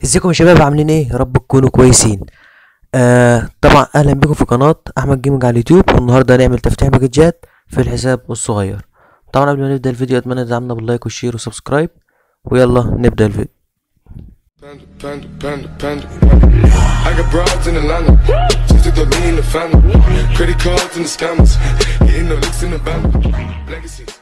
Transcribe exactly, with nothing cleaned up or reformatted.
ازيكم يا شباب؟ عاملين ايه؟ يا رب تكونوا كويسين. آه طبعا اهلا بكم في قناه احمد جيمنج على اليوتيوب. والنهارده هنعمل تفتيح باكجات في الحساب الصغير. طبعا قبل ما نبدا الفيديو اتمنى تدعمنا باللايك والشير وسبسكرايب، ويلا نبدا الفيديو. Panda, panda, panda, panda. I got broads in Atlanta, just took the lean in the family. Credit cards and the scammers, hitting the licks in the band. Legacies.